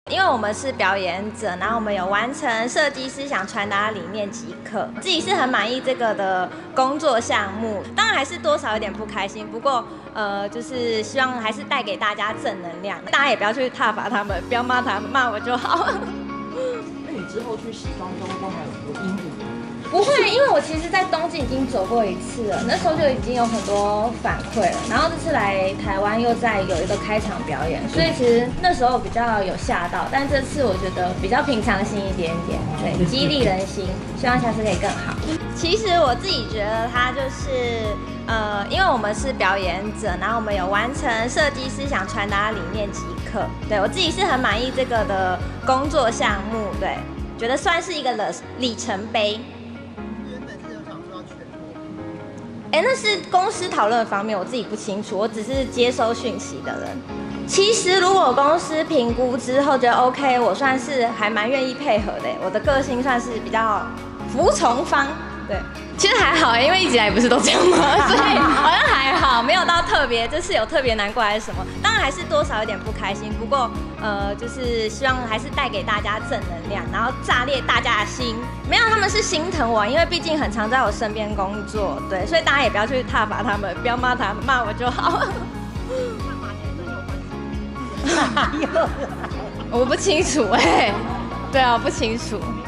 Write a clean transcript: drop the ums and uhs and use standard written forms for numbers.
因为我们是表演者，然后我们有完成设计师想传达的理念即可，自己是很满意这个的工作项目，当然还是多少有点不开心，不过就是希望还是带给大家正能量，大家也不要去挞伐他们，不要骂他们，骂我就好。 那你之后去时装周都还有阴影？ 不会，因为我其实，在东京已经走过一次了，那时候就已经有很多反馈了。然后这次来台湾又再有一个开场表演，所以其实那时候比较有吓到，但这次我觉得比较平常心一点点，对，激励人心，希望下次可以更好。其实我自己觉得它就是因为我们是表演者，然后我们有完成设计师想传达的理念即可，对我自己是很满意这个的工作项目，对，觉得算是一个里程碑。那是公司讨论的方面，我自己不清楚，我只是接收讯息的人。其实如果公司评估之后觉得 OK， 我算是还蛮愿意配合的。我的个性算是比较服从方，对。其实还好，因为一直以来不是都这样吗？所以好像还好，没有到特别，这次有特别难过还是什么？当然还是多少有点不开心，不过就是希望还是带给大家正能量，然后炸裂大家的心。没有，他们是心疼我，因为毕竟很常在我身边工作，对，所以大家也不要去挞伐他们，不要骂他们，骂我就好。我不清楚对啊，不清楚。